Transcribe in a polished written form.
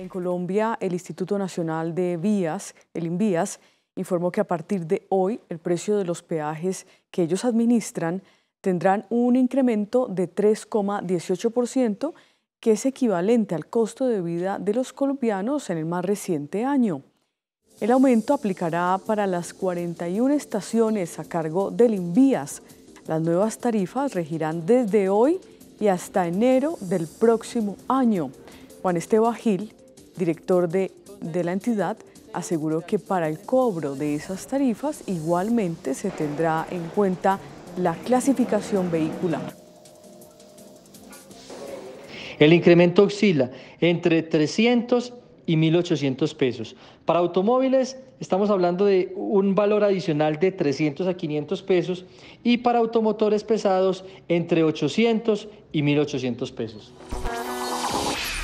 En Colombia, el Instituto Nacional de Vías, el INVÍAS, informó que a partir de hoy el precio de los peajes que ellos administran tendrán un incremento de 3,18%, que es equivalente al costo de vida de los colombianos en el más reciente año. El aumento aplicará para las 41 estaciones a cargo del INVÍAS. Las nuevas tarifas regirán desde hoy y hasta enero del próximo año. Juan Esteban Gil, director de la entidad, aseguró que para el cobro de esas tarifas igualmente se tendrá en cuenta la clasificación vehicular. El incremento oscila entre 300 y 1.800 pesos. Para automóviles estamos hablando de un valor adicional de 300 a 500 pesos y para automotores pesados entre 800 y 1.800 pesos.